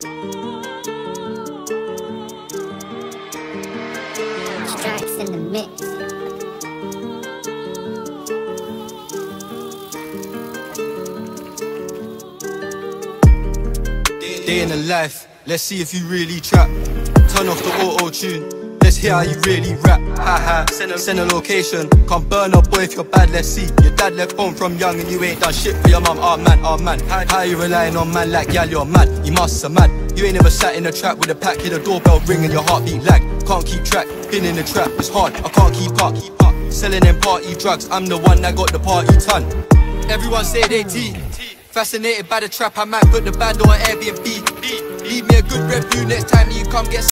Strikes in the mix. Day in the life, let's see if you really trap. Turn off the auto-tune, let's hear how you really rap. Ha ha, send a location, come burn up boy if you're bad, let's see. Your dad left home from young and you ain't done shit for your mum, oh man. How you relying on man like gal, you're mad, you must have mad. You ain't never sat in a trap with a pack, hear the doorbell ring and your heartbeat lag. Can't keep track, been in the trap, it's hard, I can't keep up. Selling them party drugs, I'm the one that got the party ton. Everyone say they tea. Fascinated by the trap, I might put the band on Airbnb. Leave me a good review next time you come get